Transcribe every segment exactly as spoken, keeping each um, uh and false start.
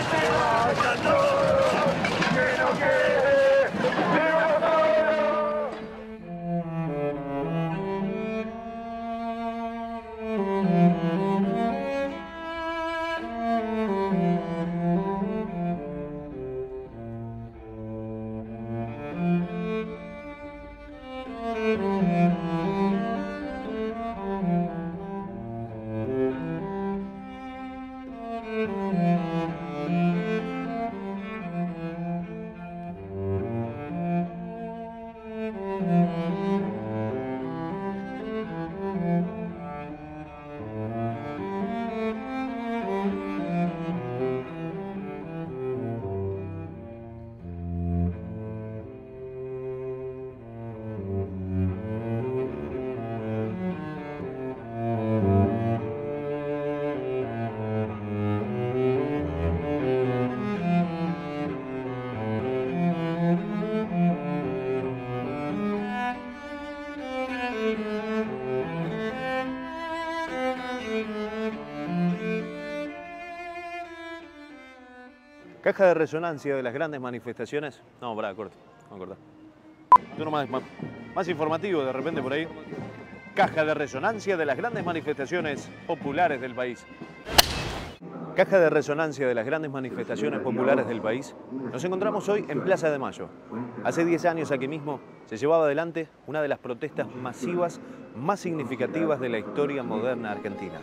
Caja de resonancia de las grandes manifestaciones. No, pará, corta. Vamos a cortar. Uno más, más, más informativo de repente por ahí. Caja de resonancia de las grandes manifestaciones populares del país. Caja de resonancia de las grandes manifestaciones populares del país. Nos encontramos hoy en Plaza de Mayo. Hace diez años aquí mismo se llevaba adelante una de las protestas masivas más significativas de la historia moderna argentina.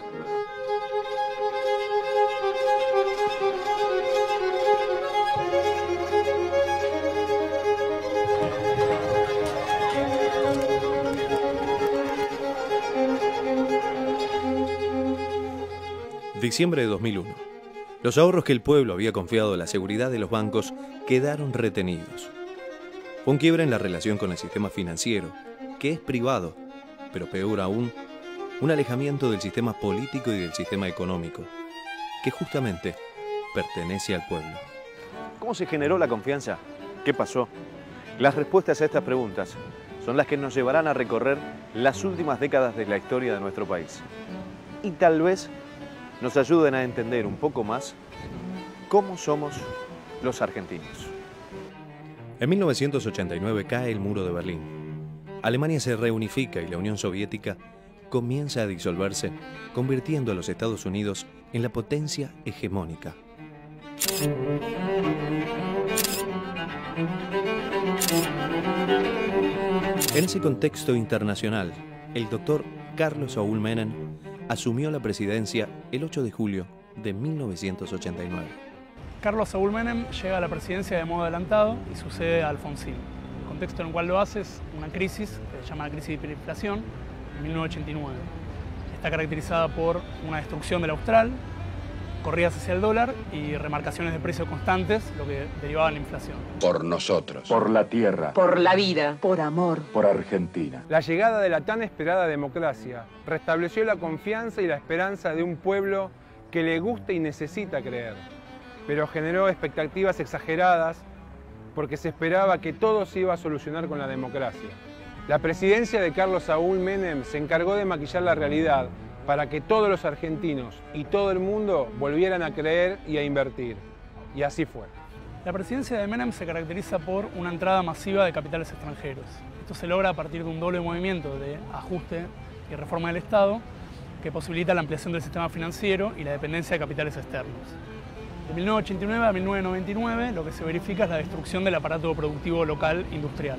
Diciembre de dos mil uno. Los ahorros que el pueblo había confiado a la seguridad de los bancos quedaron retenidos. Fue un quiebre en la relación con el sistema financiero, que es privado, pero peor aún, un alejamiento del sistema político y del sistema económico, que justamente pertenece al pueblo. ¿Cómo se generó la confianza? ¿Qué pasó? Las respuestas a estas preguntas son las que nos llevarán a recorrer las últimas décadas de la historia de nuestro país. Y tal vez nos ayuden a entender un poco más cómo somos los argentinos. En mil novecientos ochenta y nueve cae el muro de Berlín. Alemania se reunifica y la Unión Soviética comienza a disolverse, convirtiendo a los Estados Unidos en la potencia hegemónica. En ese contexto internacional, el doctor Carlos Saúl Menem asumió la presidencia el ocho de julio de mil novecientos ochenta y nueve. Carlos Saúl Menem llega a la presidencia de modo adelantado y sucede a Alfonsín. El contexto en el cual lo hace es una crisis, que se llama la crisis de hiperinflación, en mil novecientos ochenta y nueve. Está caracterizada por una destrucción del austral, corridas hacia el dólar y remarcaciones de precios constantes, lo que derivaba en la inflación. Por nosotros. Por la tierra. Por la vida. Por amor. Por Argentina. La llegada de la tan esperada democracia restableció la confianza y la esperanza de un pueblo que le gusta y necesita creer, pero generó expectativas exageradas porque se esperaba que todo se iba a solucionar con la democracia. La presidencia de Carlos Saúl Menem se encargó de maquillar la realidad para que todos los argentinos y todo el mundo volvieran a creer y a invertir. Y así fue. La presidencia de Menem se caracteriza por una entrada masiva de capitales extranjeros. Esto se logra a partir de un doble movimiento de ajuste y reforma del Estado que posibilita la ampliación del sistema financiero y la dependencia de capitales externos. De mil novecientos ochenta y nueve a mil novecientos noventa y nueve lo que se verifica es la destrucción del aparato productivo local industrial.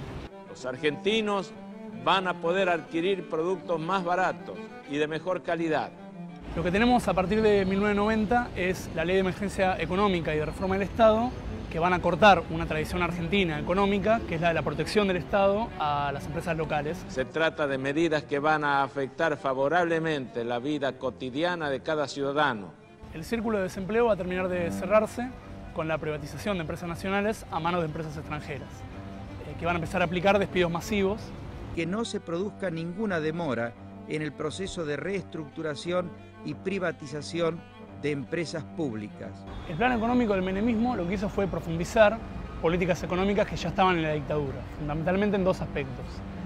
Los argentinos van a poder adquirir productos más baratos y de mejor calidad. Lo que tenemos a partir de mil novecientos noventa es la Ley de Emergencia Económica y de Reforma del Estado, que van a cortar una tradición argentina económica, que es la de la protección del Estado a las empresas locales. Se trata de medidas que van a afectar favorablemente la vida cotidiana de cada ciudadano. El círculo de desempleo va a terminar de cerrarse con la privatización de empresas nacionales a manos de empresas extranjeras, eh, que van a empezar a aplicar despidos masivos. Que no se produzca ninguna demora en el proceso de reestructuración y privatización de empresas públicas. El plan económico del menemismo lo que hizo fue profundizar políticas económicas que ya estaban en la dictadura, fundamentalmente en dos aspectos.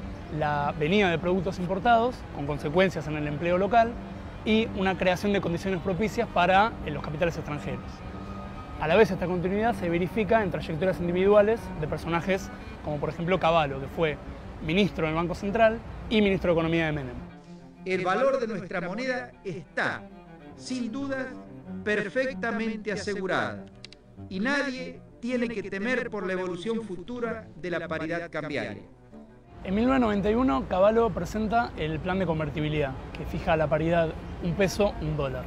La venida de productos importados, con consecuencias en el empleo local, y una creación de condiciones propicias para los capitales extranjeros. A la vez, esta continuidad se verifica en trayectorias individuales de personajes como, por ejemplo, Cavallo, que fue ministro del Banco Central y ministro de Economía de Menem. El valor de nuestra moneda está, sin duda, perfectamente asegurado y nadie tiene que temer por la evolución futura de la paridad cambiaria. En mil novecientos noventa y uno, Cavallo presenta el plan de convertibilidad, que fija la paridad un peso, un dólar.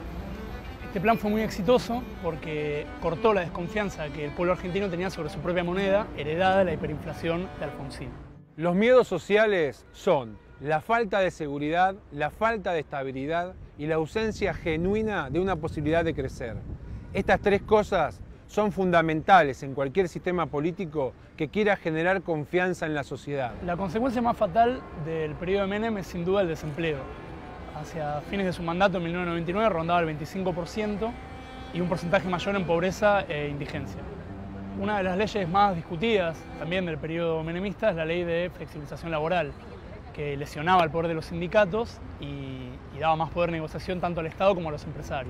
Este plan fue muy exitoso porque cortó la desconfianza que el pueblo argentino tenía sobre su propia moneda, heredada de la hiperinflación de Alfonsín. Los miedos sociales son la falta de seguridad, la falta de estabilidad y la ausencia genuina de una posibilidad de crecer. Estas tres cosas son fundamentales en cualquier sistema político que quiera generar confianza en la sociedad. La consecuencia más fatal del periodo de Menem es sin duda el desempleo. Hacia fines de su mandato en mil novecientos noventa y nueve rondaba el veinticinco por ciento y un porcentaje mayor en pobreza e indigencia. Una de las leyes más discutidas también del periodo menemista es la ley de flexibilización laboral, que lesionaba el poder de los sindicatos y, y daba más poder de negociación tanto al Estado como a los empresarios.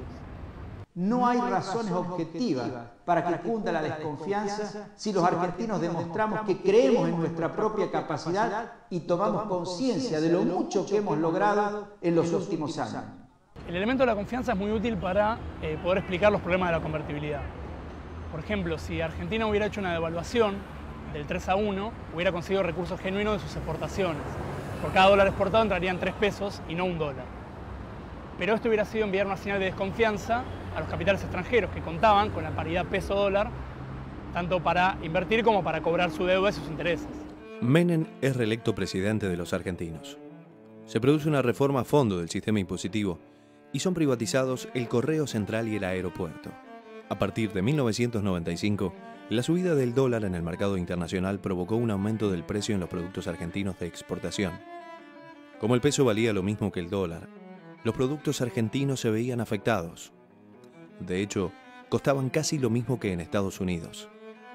No hay razones objetivas para que cunda la desconfianza si los argentinos demostramos que creemos en nuestra propia capacidad y tomamos conciencia de lo mucho que hemos logrado en los últimos años. El elemento de la confianza es muy útil para eh, poder explicar los problemas de la convertibilidad. Por ejemplo, si Argentina hubiera hecho una devaluación del tres a uno, hubiera conseguido recursos genuinos de sus exportaciones. Por cada dólar exportado entrarían tres pesos y no un dólar. Pero esto hubiera sido enviar una señal de desconfianza a los capitales extranjeros que contaban con la paridad peso-dólar, tanto para invertir como para cobrar su deuda y sus intereses. Menem es reelecto presidente de los argentinos. Se produce una reforma a fondo del sistema impositivo y son privatizados el Correo Central y el aeropuerto. A partir de mil novecientos noventa y cinco, la subida del dólar en el mercado internacional provocó un aumento del precio en los productos argentinos de exportación. Como el peso valía lo mismo que el dólar, los productos argentinos se veían afectados. De hecho, costaban casi lo mismo que en Estados Unidos.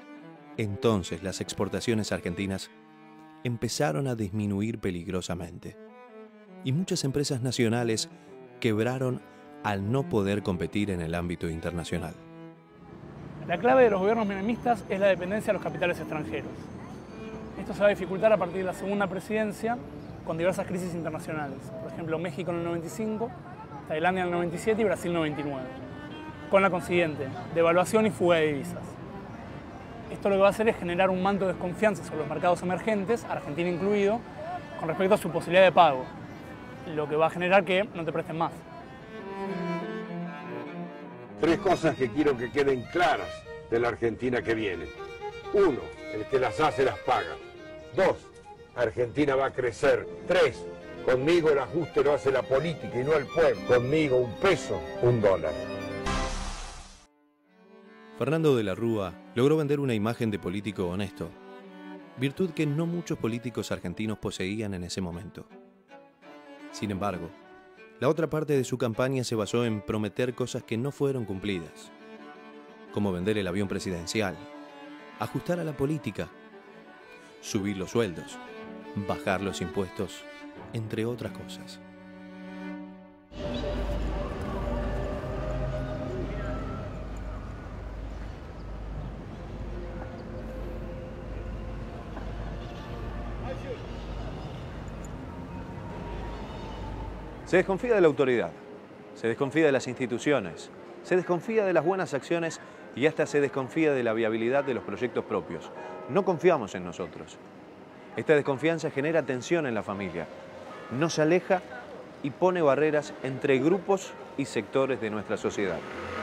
Entonces las exportaciones argentinas empezaron a disminuir peligrosamente. Y muchas empresas nacionales quebraron al no poder competir en el ámbito internacional. La clave de los gobiernos menemistas es la dependencia de los capitales extranjeros. Esto se va a dificultar a partir de la segunda presidencia con diversas crisis internacionales. Por ejemplo, México en el noventa y cinco, Tailandia en el noventa y siete y Brasil en el noventa y nueve. Con la consiguiente devaluación y fuga de divisas. Esto lo que va a hacer es generar un manto de desconfianza sobre los mercados emergentes, Argentina incluido, con respecto a su posibilidad de pago, lo que va a generar que no te presten más. Tres cosas que quiero que queden claras de la Argentina que viene. Uno, el que las hace las paga. Dos, Argentina va a crecer. Tres, conmigo el ajuste lo hace la política y no el pueblo. Conmigo un peso, un dólar. Fernando de la Rúa logró vender una imagen de político honesto, virtud que no muchos políticos argentinos poseían en ese momento. Sin embargo, la otra parte de su campaña se basó en prometer cosas que no fueron cumplidas, como vender el avión presidencial, ajustar a la política, subir los sueldos, bajar los impuestos, entre otras cosas. Se desconfía de la autoridad, se desconfía de las instituciones, se desconfía de las buenas acciones y hasta se desconfía de la viabilidad de los proyectos propios. No confiamos en nosotros. Esta desconfianza genera tensión en la familia, nos aleja y pone barreras entre grupos y sectores de nuestra sociedad.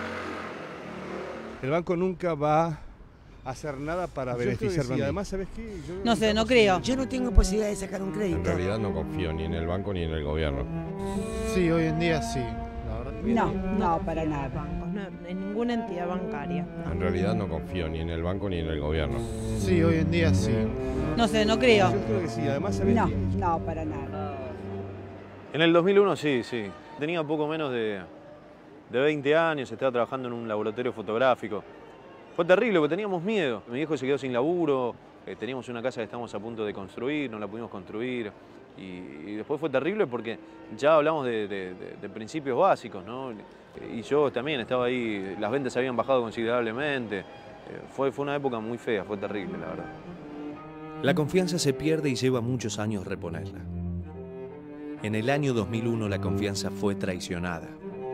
El banco nunca va a hacer nada para beneficiarme. Y además, ¿sabes qué? Yo no sé, no creo. Yo no tengo posibilidad de sacar un crédito. En realidad no confío ni en el banco ni en el gobierno. Sí, hoy en día sí. No, no, para nada. Bancos, no, en ninguna entidad bancaria. No. En realidad no confío ni en el banco ni en el gobierno. Sí, hoy en día sí. No sé, no creo. Yo creo que sí, además, ¿sabes No, qué? no, para nada. En el dos mil uno sí, sí. Tenía poco menos de, de veinte años, estaba trabajando en un laboratorio fotográfico. Fue terrible porque teníamos miedo. Mi viejo se quedó sin laburo, eh, teníamos una casa que estábamos a punto de construir, no la pudimos construir. Y, y después fue terrible porque ya hablamos de, de, de, de principios básicos, ¿no? y yo también estaba ahí, las ventas habían bajado considerablemente. Fue, fue una época muy fea, fue terrible, la verdad. La confianza se pierde y lleva muchos años reponerla. En el año dos mil uno la confianza fue traicionada.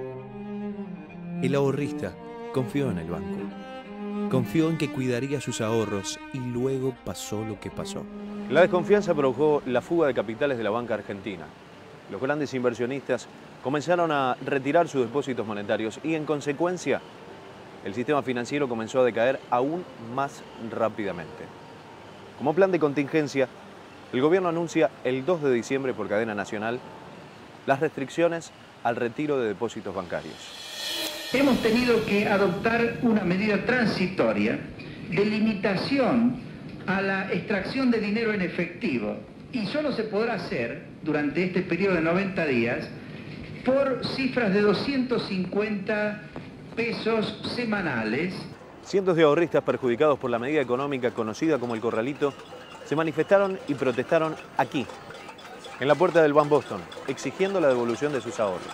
El ahorrista confió en el banco. Confió en que cuidaría sus ahorros y luego pasó lo que pasó. La desconfianza provocó la fuga de capitales de la banca argentina. Los grandes inversionistas comenzaron a retirar sus depósitos monetarios y, en consecuencia, el sistema financiero comenzó a decaer aún más rápidamente. Como plan de contingencia, el gobierno anuncia el dos de diciembre por cadena nacional las restricciones al retiro de depósitos bancarios. Hemos tenido que adoptar una medida transitoria de limitación a la extracción de dinero en efectivo y solo se podrá hacer durante este periodo de noventa días por cifras de doscientos cincuenta pesos semanales. Cientos de ahorristas perjudicados por la medida económica conocida como el Corralito se manifestaron y protestaron aquí, en la puerta del Bank Boston, exigiendo la devolución de sus ahorros.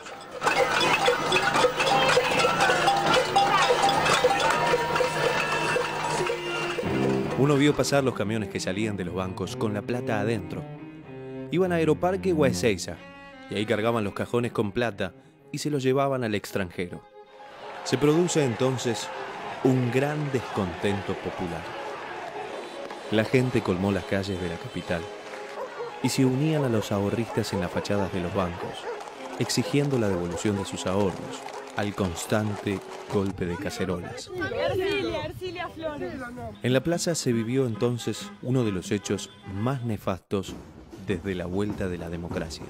Uno vio pasar los camiones que salían de los bancos con la plata adentro. Iban a Aeroparque o a Ezeiza, y ahí cargaban los cajones con plata y se los llevaban al extranjero. Se produce entonces un gran descontento popular. La gente colmó las calles de la capital y se unían a los ahorristas en las fachadas de los bancos, exigiendo la devolución de sus ahorros al constante golpe de cacerolas. Ercilia, Ercilia Flores. En la plaza se vivió entonces uno de los hechos más nefastos desde la vuelta de la democracia.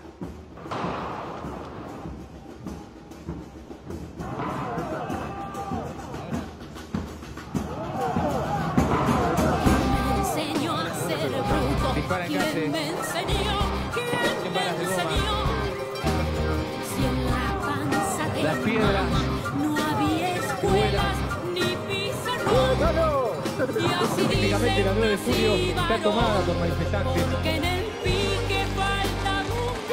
Dispara en calle. ¿Quién me enseñó? ¿Quién me enseñó? Si en la panza de Las piedras. no había escuelas ni pizarrón. Y así Técnicamente la nueve de julio está tomada por manifestantes. porque en el pique falta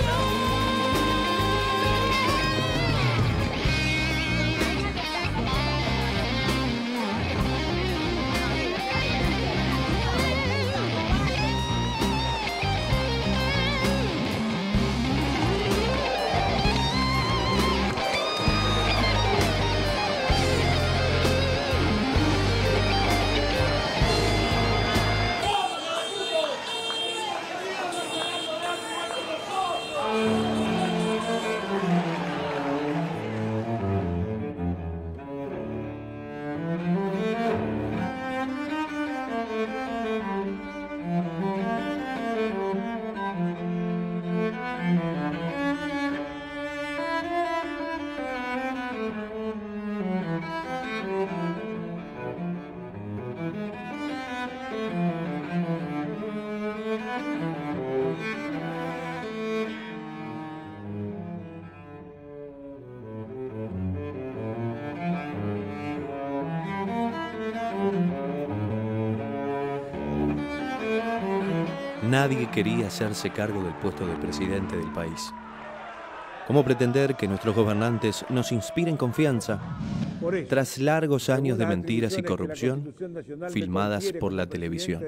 Nadie quería hacerse cargo del puesto de presidente del país. ¿Cómo pretender que nuestros gobernantes nos inspiren confianza tras largos años de mentiras y corrupción filmadas por la televisión?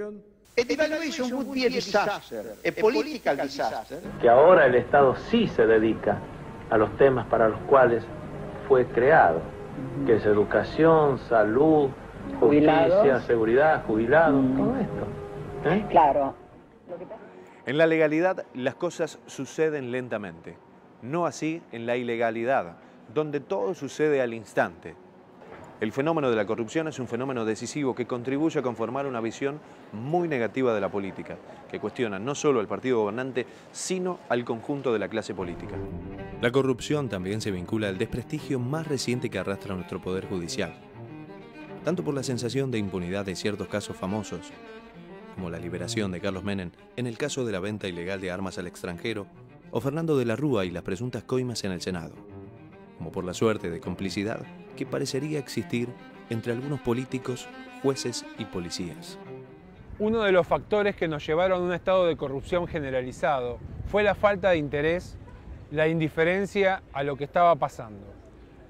A devaluation would be a disaster, a political disaster. Que ahora el Estado sí se dedica a los temas para los cuales fue creado, que es educación, salud, justicia, Jubilados. seguridad, jubilados, todo esto. ¿Eh? Claro. En la legalidad las cosas suceden lentamente, no así en la ilegalidad, donde todo sucede al instante. El fenómeno de la corrupción es un fenómeno decisivo que contribuye a conformar una visión muy negativa de la política, que cuestiona no solo al partido gobernante, sino al conjunto de la clase política. La corrupción también se vincula al desprestigio más reciente que arrastra nuestro poder judicial, tanto por la sensación de impunidad de ciertos casos famosos, como la liberación de Carlos Menem en el caso de la venta ilegal de armas al extranjero, o Fernando de la Rúa y las presuntas coimas en el Senado, como por la suerte de complicidad que parecería existir entre algunos políticos, jueces y policías. Uno de los factores que nos llevaron a un estado de corrupción generalizado fue la falta de interés, la indiferencia a lo que estaba pasando.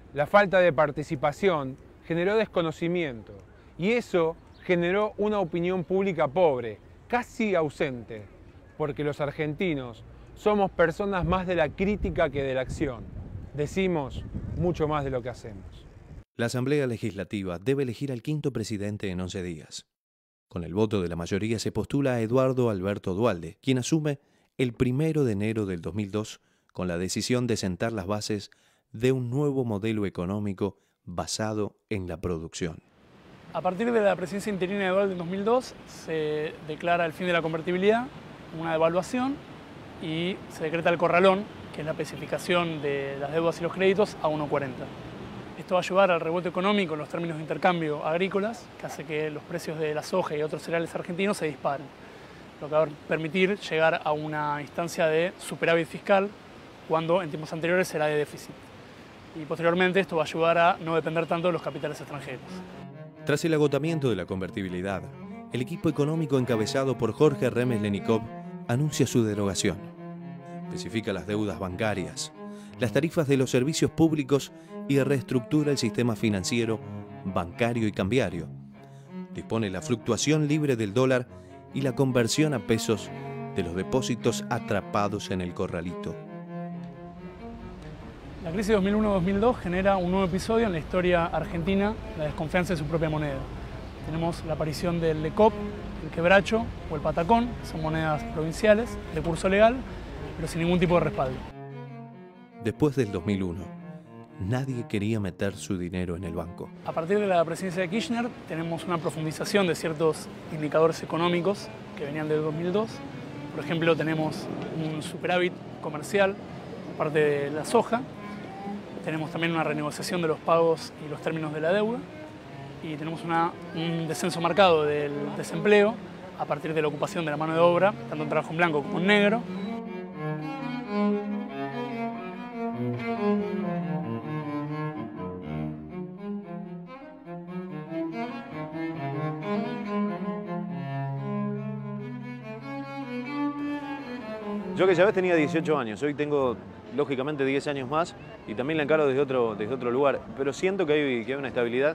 La falta de participación generó desconocimiento y eso generó una opinión pública pobre, casi ausente, porque los argentinos somos personas más de la crítica que de la acción. Decimos mucho más de lo que hacemos. La Asamblea Legislativa debe elegir al quinto presidente en once días. Con el voto de la mayoría se postula a Eduardo Alberto Duhalde, quien asume el primero de enero del dos mil dos con la decisión de sentar las bases de un nuevo modelo económico basado en la producción. A partir de la presidencia interina de Duhalde en dos mil dos se declara el fin de la convertibilidad, una devaluación y se decreta el corralón, que es la especificación de las deudas y los créditos, a uno cuarenta. Esto va a ayudar al rebote económico en los términos de intercambio agrícolas, que hace que los precios de la soja y otros cereales argentinos se disparen, lo que va a permitir llegar a una instancia de superávit fiscal cuando en tiempos anteriores era de déficit. Y posteriormente esto va a ayudar a no depender tanto de los capitales extranjeros. Tras el agotamiento de la convertibilidad, el equipo económico encabezado por Jorge Remes Lenikov anuncia su derogación. Especifica las deudas bancarias, las tarifas de los servicios públicos y reestructura el sistema financiero, bancario y cambiario. Dispone la fluctuación libre del dólar y la conversión a pesos de los depósitos atrapados en el corralito. La crisis de dos mil uno dos mil dos genera un nuevo episodio en la historia argentina, la desconfianza de su propia moneda. Tenemos la aparición del LECOP, el quebracho o el patacón, que son monedas provinciales de curso legal, pero sin ningún tipo de respaldo. Después del dos mil uno, nadie quería meter su dinero en el banco. A partir de la presidencia de Kirchner tenemos una profundización de ciertos indicadores económicos que venían del dos mil dos. Por ejemplo, tenemos un superávit comercial por parte de la soja. Tenemos también una renegociación de los pagos y los términos de la deuda. Y tenemos una, un descenso marcado del desempleo a partir de la ocupación de la mano de obra, tanto en trabajo en blanco como en negro. Yo aquella vez tenía dieciocho años, hoy tengo lógicamente diez años más y también la encaro desde otro, desde otro lugar, pero siento que hay, que hay una estabilidad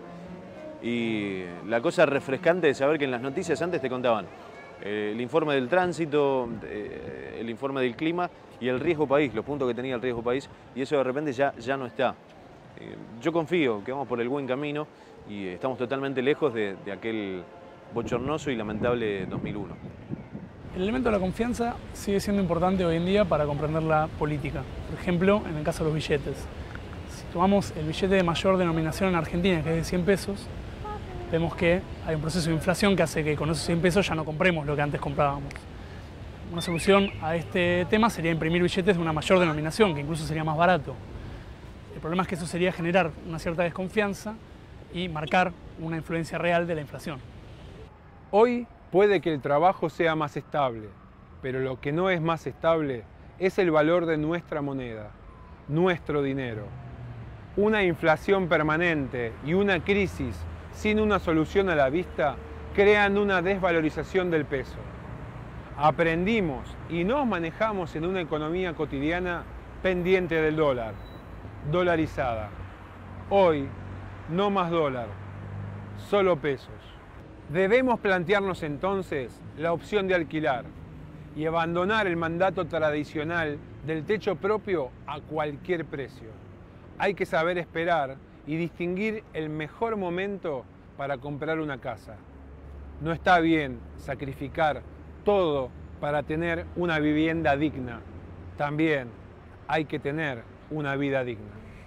y la cosa refrescante de saber que en las noticias antes te contaban eh, el informe del tránsito, eh, el informe del clima y el riesgo país, los puntos que tenía el riesgo país, y eso de repente ya, ya no está. Eh, yo confío que vamos por el buen camino y estamos totalmente lejos de, de aquel bochornoso y lamentable dos mil uno. El elemento de la confianza sigue siendo importante hoy en día para comprender la política. Por ejemplo, en el caso de los billetes. Si tomamos el billete de mayor denominación en Argentina, que es de cien pesos, vemos que hay un proceso de inflación que hace que con esos cien pesos ya no compremos lo que antes comprábamos. Una solución a este tema sería imprimir billetes de una mayor denominación, que incluso sería más barato. El problema es que eso sería generar una cierta desconfianza y marcar una influencia real de la inflación. Hoy puede que el trabajo sea más estable, pero lo que no es más estable es el valor de nuestra moneda, nuestro dinero. Una inflación permanente y una crisis sin una solución a la vista crean una desvalorización del peso. Aprendimos y nos manejamos en una economía cotidiana pendiente del dólar, dolarizada. Hoy, no más dólar, solo pesos. Debemos plantearnos entonces la opción de alquilar y abandonar el mandato tradicional del techo propio a cualquier precio. Hay que saber esperar y distinguir el mejor momento para comprar una casa. No está bien sacrificar todo para tener una vivienda digna. También hay que tener una vida digna.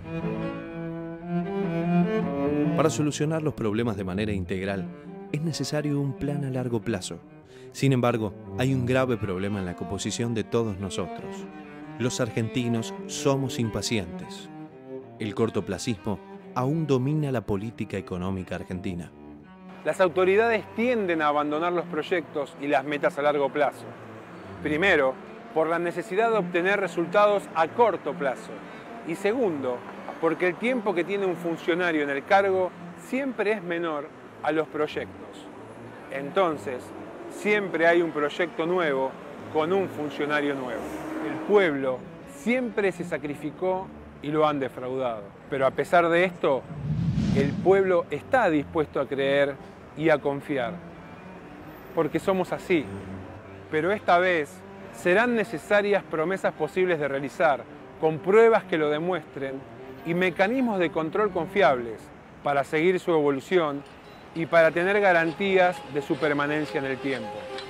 Para solucionar los problemas de manera integral, es necesario un plan a largo plazo. Sin embargo, hay un grave problema en la composición de todos nosotros. Los argentinos somos impacientes. El cortoplacismo aún domina la política económica argentina. Las autoridades tienden a abandonar los proyectos y las metas a largo plazo. Primero, por la necesidad de obtener resultados a corto plazo. Y segundo, porque el tiempo que tiene un funcionario en el cargo siempre es menor a los proyectos. Entonces, siempre hay un proyecto nuevo con un funcionario nuevo. El pueblo siempre se sacrificó y lo han defraudado. Pero a pesar de esto, el pueblo está dispuesto a creer y a confiar, porque somos así. Pero esta vez serán necesarias promesas posibles de realizar, con pruebas que lo demuestren y mecanismos de control confiables para seguir su evolución y para tener garantías de su permanencia en el tiempo.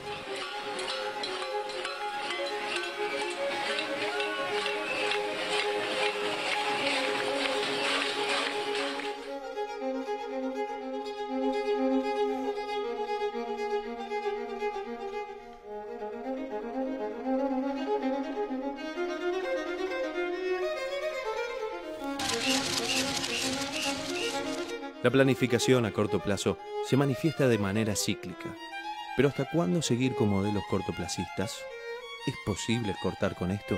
La planificación a corto plazo se manifiesta de manera cíclica. Pero ¿hasta cuándo seguir con modelos cortoplacistas? ¿Es posible cortar con esto?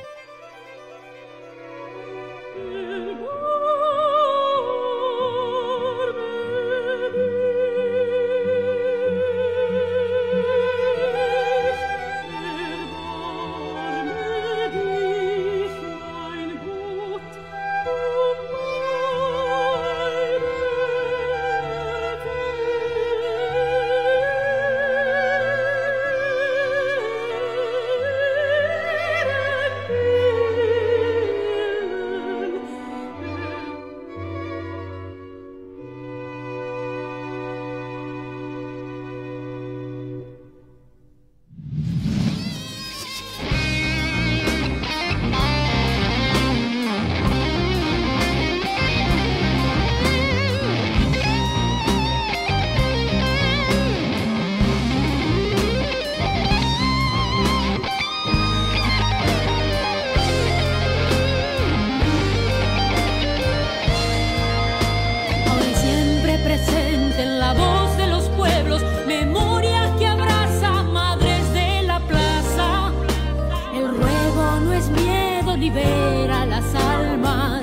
Libera las almas.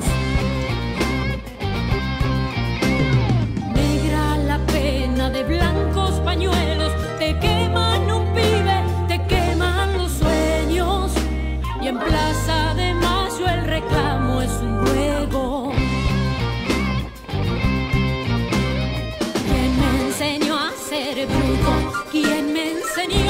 Negra la pena de blancos pañuelos, te queman un pibe, te queman los sueños. Y en Plaza de Mayo el reclamo es un juego. ¿Quién me enseñó a ser bruto? ¿Quién me enseñó